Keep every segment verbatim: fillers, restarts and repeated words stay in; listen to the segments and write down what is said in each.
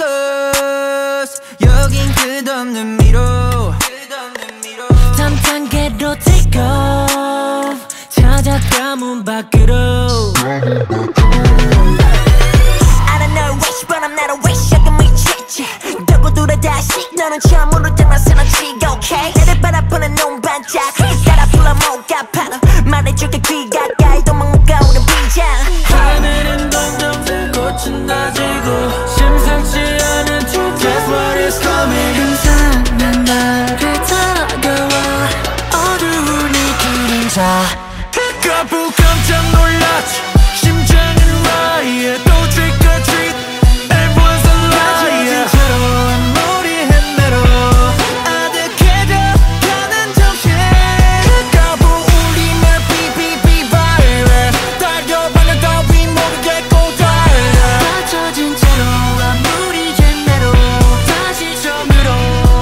Close 여긴 끝없는 미로 다음 단계로 take off 찾아가 문 밖으로 I don't know wish but I'm not a wish I can 미치지 두고 둘에 다시 너는 처음으로 장난스러 치고 okay 나를 바라보는 눈 반짝 따라 불러 뭐가 파도 말해줄게 귀 가까이 도망 못 가 우린 비장 하늘은 동정색 꽃은 다지고 심상치 않은 truth Guess what is coming 이상한 날이 다가와 어두운 이 그림자 까부 깜짝 놀랐지 심장은 riot 또 trick or treat Everyone's a liar 가져진 채로 아무리 헤매도 아득해져 가는 정신 까부 울리며 비비비 viral 달려 방향 따위 모르겠고 달려 가져진 채로 아무리 헤매도 다시 처음으로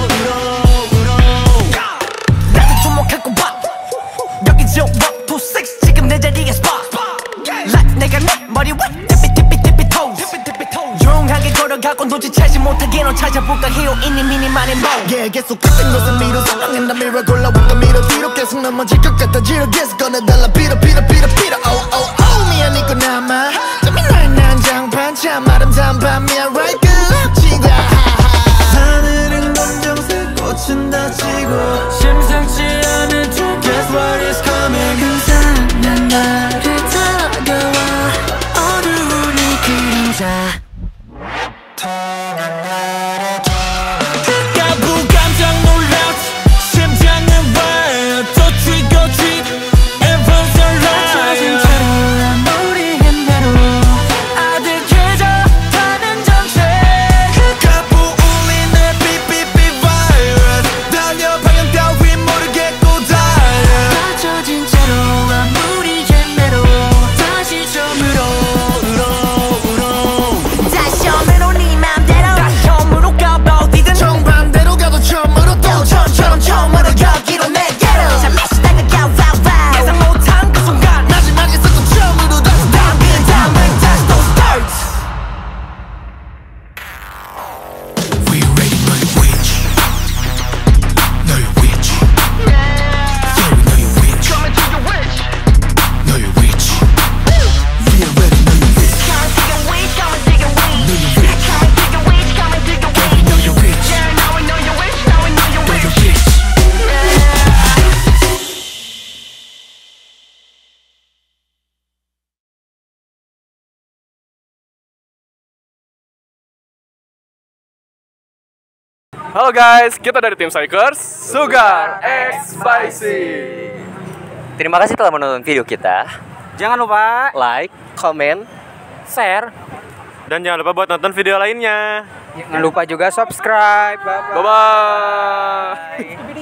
나도 주목하고 봐 여기 저 one two six 지금 내 자리에 spot like 내가 내 머리 와 tippy tippy tippy toes 조용하게 걸어가고 눈치채지 못하게 너 찾아볼까 히로인이 미니만인 뭐 Yeah 계속했던 것은 미루 사랑은 나 미러 골라왔던 미러 뒤로 계속 넘어질 것 같아 지루 계속 꺼내달라 빌어 빌어 빌어 빌어 Oh oh oh 미안이고 남아 잠이 나의 난장판 참 아름다운 밤이야 right good 지가 하늘은 검정색 꽃은 다지고 심상치 않은 truth Guess what is coming 이상한 날이 다가와 어두운 이 그림자 까부 깜짝 놀랐지 심장은 wild 또 trick or treat Everyone's a liar 채로 아무리 헤매도 아득해져 가는 정신 까부 울리네 삐삐삐 virus 달려 방향 따위 모르겠고 달려 가져진 채로 아무리 헤매도 다시 처음으로 다시 처음으로 네 맘대로 다시 처음으로 가봐 어디든 정반대로 가도 처음으로 또 처음처럼 처음으로 여기로 내게로 잘 마시다가 가와와 예상 못한 그 순간 마지막에서 또 처음으로 다시 다음 그 다음은 다시 또 start We ready 너의 witch 너의 witch Yeah we know you witch Coming to your witch 너의 witch We are ready 너의 witch Come to your witch, come to your witch 너의 witch Come to your witch, come to your witch We know you witch Yeah, now we know your witch, now we know your 너의 witch witch Halo guys, kita dari tim XIKERS, Sugar X Spicy. Terima kasih telah menonton video kita. Jangan lupa Like, comment, share. Dan jangan lupa buat nonton video lainnya. Jangan lupa juga subscribe. Bye bye. Bye bye.